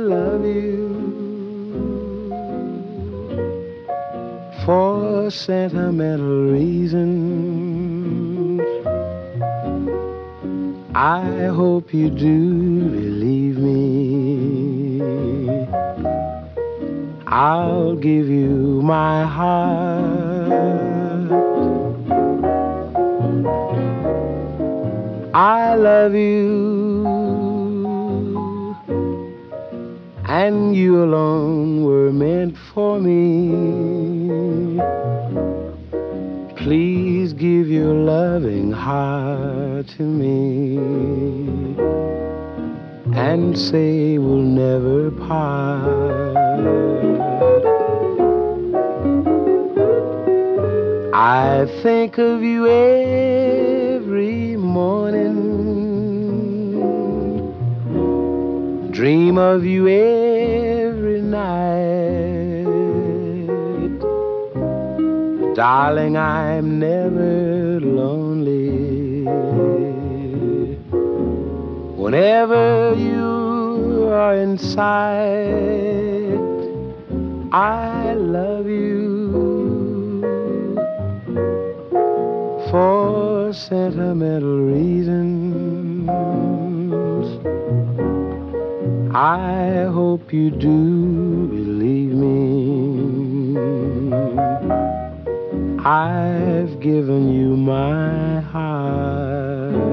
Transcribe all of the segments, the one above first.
love you for sentimental reasons. I hope you do believe me. I'll give you my heart. I love you, and you alone were meant for me. Please give your loving heart to me and say we'll never part. I think of you every morning, dream of you every night. Darling, I'm never lonely whenever you are in sight. I love you for sentimental reasons. I hope you do believe me. I've given you my heart.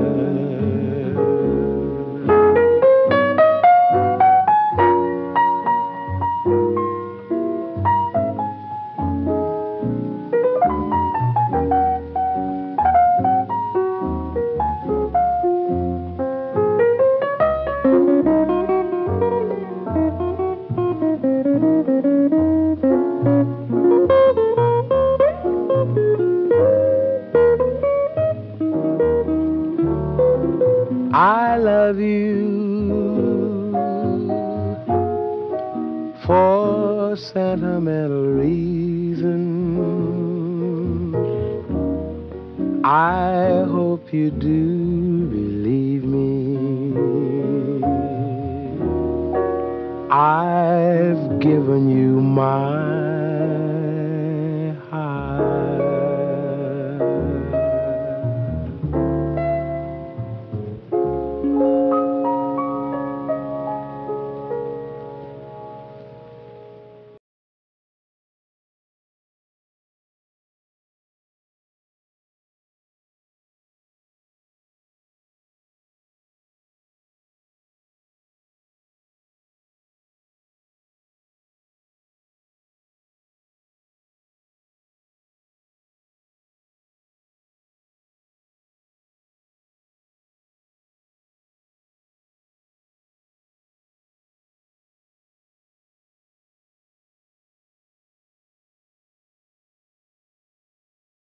I love you for sentimental reasons. I hope you do